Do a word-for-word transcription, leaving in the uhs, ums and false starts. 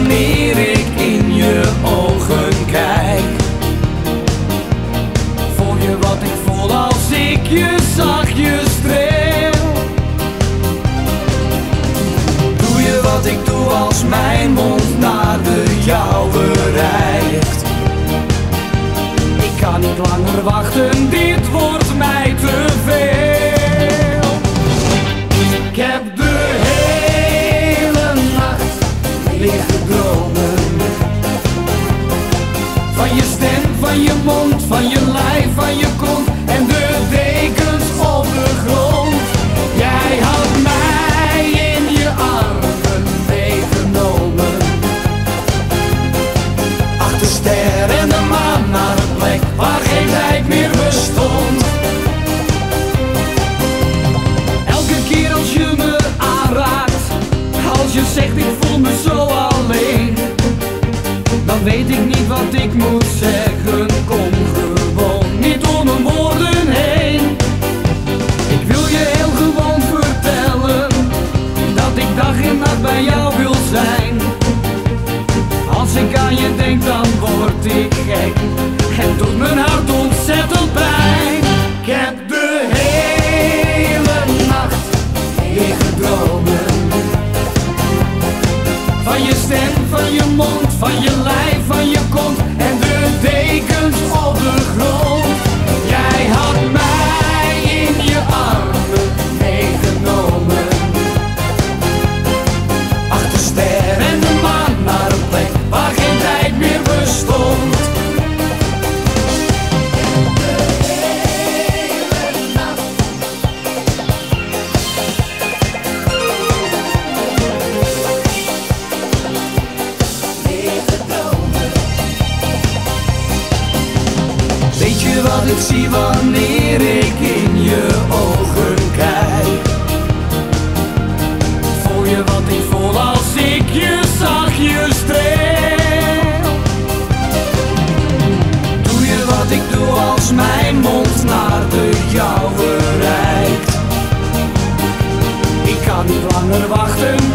wanneer ik in je ogen kijk. Voel je wat ik voel als ik je zachtjes streel? Doe je wat ik doe als mijn mond naar de jouwe reikt? Ik kan niet langer wachten, dit wordt mij te veel. Ik heb de hele nacht liggen dromen van je stem, van je mond, van je lijf, van je kont en de dekens op de grond. Jij had mij in je armen meegenomen, achter ster en de maan naar een plek waar geen tijd meer bestond. Elke keer als je me aanraakt, als je zegt ik voel me zo alleen, dan weet ik niet wat ik moet zeggen. Kom gewoon niet om mijn woorden heen. Ik wil je heel gewoon vertellen dat ik dag en nacht bij jou wil zijn. Als ik aan je denk dan word ik gek en doet mijn hart ontzettend pijn. Ik heb de hele nacht liggen dromen van je stem, van je mond, van je lijf, van je kont en de dekens op de grond. Jij had mij in je armen meegenomen, achter ster en de maan naar een plek waar geen tijd meer bestond. Weet je wat ik zie wanneer ik in je ogen kijk? Voel je wat ik voel als ik je zachtjes streel? Doe je wat ik doe als mijn mond naar de jouwe reikt? Ik kan niet langer wachten.